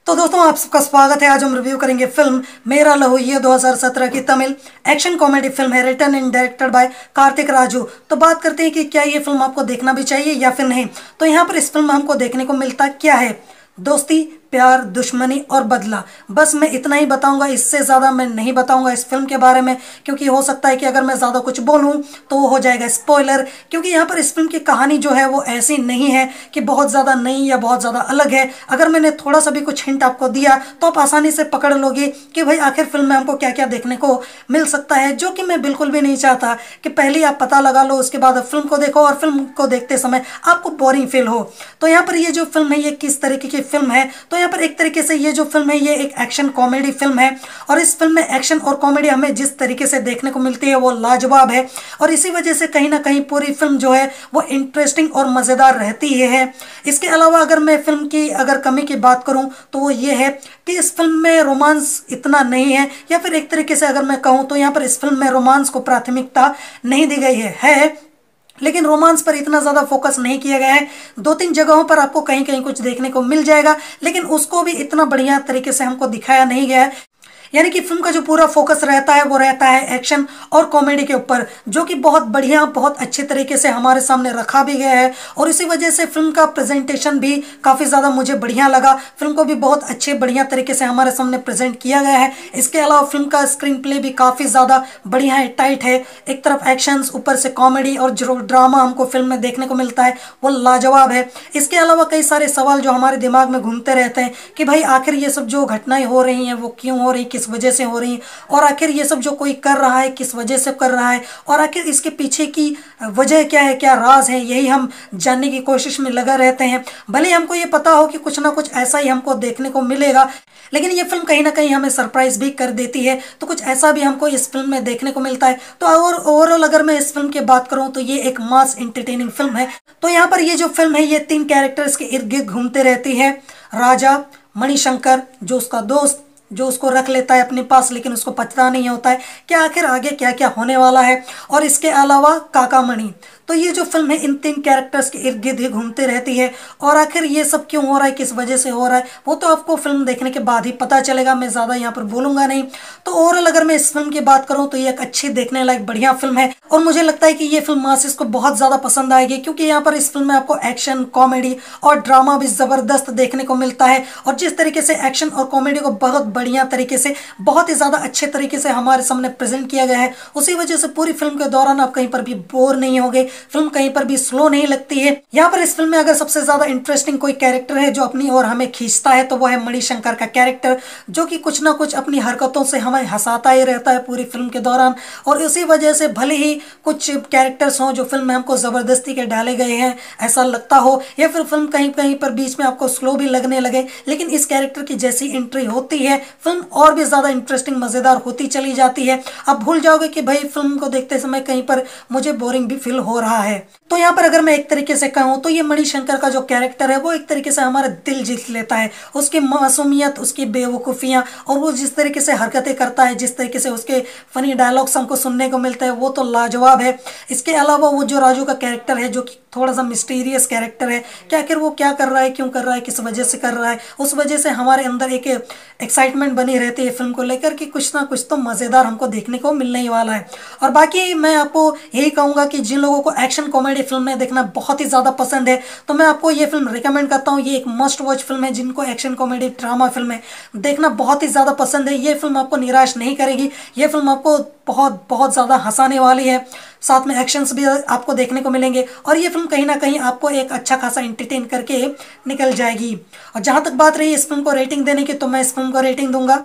तो दोस्तों आप सबका स्वागत है। आज हम रिव्यू करेंगे फिल्म मेरा लहू। ये 2017 की तमिल एक्शन कॉमेडी फिल्म है, written and directed by Karthik Raju. तो बात करते हैं कि क्या ये फिल्म आपको देखना भी चाहिए या फिर नहीं। तो यहाँ पर इस फिल्म में हमको देखने को मिलता क्या है? दोस्ती, प्यार, दुश्मनी और बदला। बस मैं इतना ही बताऊंगा, इससे ज़्यादा मैं नहीं बताऊंगा इस फिल्म के बारे में, क्योंकि हो सकता है कि अगर मैं ज़्यादा कुछ बोलूं तो वो हो जाएगा स्पॉइलर। क्योंकि यहाँ पर इस फिल्म की कहानी जो है वो ऐसी नहीं है कि बहुत ज़्यादा नई या बहुत ज़्यादा अलग है। अगर मैंने थोड़ा सा भी कुछ हिंट आपको दिया तो आप आसानी से पकड़ लोगे कि भाई आखिर फिल्म में हमको क्या क्या देखने को मिल सकता है, जो कि मैं बिल्कुल भी नहीं चाहता कि पहले आप पता लगा लो, उसके बाद फिल्म को देखो और फिल्म को देखते समय आपको बोरिंग फील हो। तो यहाँ पर ये जो फिल्म है ये किस तरीके की फिल्म है? तो यहाँ पर एक तरीके से ये जो फिल्म है ये एक एक्शन कॉमेडी फिल्म है, और इस फिल्म में एक्शन और कॉमेडी हमें जिस तरीके से देखने को मिलती है वो लाजवाब है। और इसी वजह से कहीं ना कहीं पूरी फिल्म जो है वो इंटरेस्टिंग और मज़ेदार रहती है। इसके अलावा अगर मैं फिल्म की अगर कमी की बात करूं तो वो ये है कि इस फिल्म में रोमांस इतना नहीं है, या फिर एक तरीके से अगर मैं कहूँ तो यहाँ पर इस फिल्म में रोमांस को प्राथमिकता नहीं दी गई है। लेकिन रोमांस पर इतना ज़्यादा फोकस नहीं किया गया है। दो तीन जगहों पर आपको कहीं कहीं कुछ देखने को मिल जाएगा, लेकिन उसको भी इतना बढ़िया तरीके से हमको दिखाया नहीं गया है। यानी कि फिल्म का जो पूरा फोकस रहता है वो रहता है एक्शन और कॉमेडी के ऊपर, जो कि बहुत बढ़िया, बहुत अच्छे तरीके से हमारे सामने रखा भी गया है। और इसी वजह से फिल्म का प्रेजेंटेशन भी काफ़ी ज़्यादा मुझे बढ़िया लगा। फिल्म को भी बहुत अच्छे बढ़िया तरीके से हमारे सामने प्रेजेंट किया गया है। इसके अलावा फिल्म का स्क्रीन प्ले भी काफ़ी ज़्यादा बढ़िया है, टाइट है। एक तरफ एक्शन, ऊपर से कॉमेडी और जो ड्रामा हमको फिल्म में देखने को मिलता है वो लाजवाब है। इसके अलावा कई सारे सवाल जो हमारे दिमाग में घूमते रहते हैं कि भाई आखिर ये सब जो घटनाएं हो रही हैं वो क्यों हो रही, किस वजह से हो रही है, और आखिर ये सब जो कोई कर रहा है किस वजह से कर रहा है, और आखिर इसके पीछे की वजह क्या है, क्या राज है, यही हम जानने की कोशिश में लगा रहते हैं। भले हमको ये पता हो कि कुछ ना कुछ ऐसा ही हमको देखने को मिलेगा, लेकिन ये फिल्म कहीं ना कहीं हमें सरप्राइज भी कर देती है। तो कुछ ऐसा भी हमको इस फिल्म में देखने को मिलता है। तो और ओवरऑल अगर मैं इस फिल्म की बात करूं तो ये एक मास एंटरटेनिंग फिल्म है। तो यहाँ पर ये जो फिल्म है ये तीन कैरेक्टर्स के इर्द गिर्द घूमते रहती है। राजा, मणिशंकर जो उसका दोस्त, जो उसको रख लेता है अपने पास, लेकिन उसको पता नहीं होता है कि आखिर आगे क्या क्या होने वाला है, और इसके अलावा काका मणि। तो ये जो फिल्म है इन तीन कैरेक्टर्स के इर्द गिर्द ही घूमते रहती है। और आखिर ये सब क्यों हो रहा है, किस वजह से हो रहा है, वो तो आपको फिल्म देखने के बाद ही पता चलेगा। मैं ज़्यादा यहाँ पर बोलूँगा नहीं। तो ओवरऑल अगर मैं इस फिल्म की बात करूँ तो ये एक अच्छी देखने लायक बढ़िया फिल्म है, और मुझे लगता है कि ये फिल्म मासिस को बहुत ज़्यादा पसंद आएगी, क्योंकि यहाँ पर इस फिल्म में आपको एक्शन, कॉमेडी और ड्रामा भी ज़बरदस्त देखने को मिलता है। और जिस तरीके से एक्शन और कॉमेडी को बहुत बढ़िया तरीके से, बहुत ही ज़्यादा अच्छे तरीके से हमारे सामने प्रेजेंट किया गया है, उसी वजह से पूरी फिल्म के दौरान आप कहीं पर भी बोर नहीं होगे, फिल्म कहीं पर भी स्लो नहीं लगती है। यहाँ पर इस फिल्म में अगर सबसे ज्यादा इंटरेस्टिंग कोई कैरेक्टर है जो अपनी ओर हमें खींचता है तो वो है मणिशंकर का कैरेक्टर, जो कि कुछ ना कुछ अपनी हरकतों से हमें हंसाता ही रहता है पूरी फिल्म के दौरान। और इसी वजह से भले ही कुछ कैरेक्टर्स हों जो फिल्म में हमको जबरदस्ती के डाले गए हैं ऐसा लगता हो, या फिर फिल्म कहीं कहीं पर बीच में आपको स्लो भी लगने लगे, लेकिन इस कैरेक्टर की जैसी एंट्री होती है फिल्म और भी ज्यादा इंटरेस्टिंग, मजेदार होती चली जाती है। आप भूल जाओगे कि भाई फिल्म को देखते समय कहीं पर मुझे बोरिंग भी फील हो रहा है। तो यहाँ पर अगर मैं एक तरीके से कहूँ तो ये मणिशंकर का जो कैरेक्टर है वो एक तरीके से हमारा दिल जीत लेता है। उसकी मासूमियत, उसकी बेवकूफ़ियाँ, और वो जिस तरीके से हरकतें करता है, जिस तरीके से उसके फनी डायलॉग्स हमको सुनने को मिलते हैं, वो तो लाजवाब है। इसके अलावा वो जो राजू का कैरेक्टर है जो कि थोड़ा सा मिस्टीरियस कैरेक्टर है, कि आखिर वो क्या कर रहा है, क्यों कर रहा है, किस वजह से कर रहा है, उस वजह से हमारे अंदर एक एक्साइटमेंट बनी रहती है फिल्म को लेकर कि कुछ ना कुछ तो मज़ेदार हमको देखने को मिलने ही वाला है। और बाकी मैं आपको यही कहूँगा कि जिन लोगों को एक्शन कॉमेडी फिल्में देखना बहुत ही ज़्यादा पसंद है तो मैं आपको ये फिल्म रिकमेंड करता हूँ। ये एक मस्ट वॉच फिल्म है। जिनको एक्शन कॉमेडी ड्रामा फिल्में देखना बहुत ही ज़्यादा पसंद है, ये फिल्म आपको निराश नहीं करेगी। ये फिल्म आपको बहुत बहुत ज़्यादा हंसाने वाली है, साथ में एक्शंस भी आपको देखने को मिलेंगे, और ये फिल्म कहीं ना कहीं आपको एक अच्छा खासा एंटरटेन करके निकल जाएगी। और जहाँ तक बात रही इस फिल्म को रेटिंग देने की, तो मैं इस फिल्म को रेटिंग दूंगा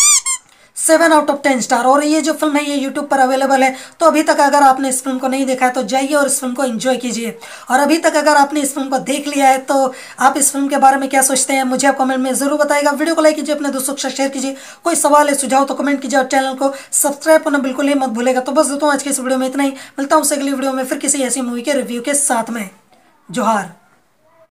7 आउट ऑफ 10 स्टार। और ये जो फिल्म है ये यूट्यूब पर अवेलेबल है, तो अभी तक अगर आपने इस फिल्म को नहीं देखा है तो जाइए और इस फिल्म को एंजॉय कीजिए। और अभी तक अगर आपने इस फिल्म को देख लिया है तो आप इस फिल्म के बारे में क्या सोचते हैं मुझे आप कमेंट में जरूर बताइएगा। वीडियो को लाइक कीजिए, अपने दोस्तों के साथ शेयर कीजिए। कोई सवाल है, सुझाव तो कमेंट कीजिए, और चैनल को सब्सक्राइब करना बिल्कुल ही मत भूलेगा। तो बस दोस्तों आज की इस वीडियो में इतना ही, मिलता हूँ अगली वीडियो में फिर किसी ऐसी मूवी के रिव्यू के साथ में। जोहार।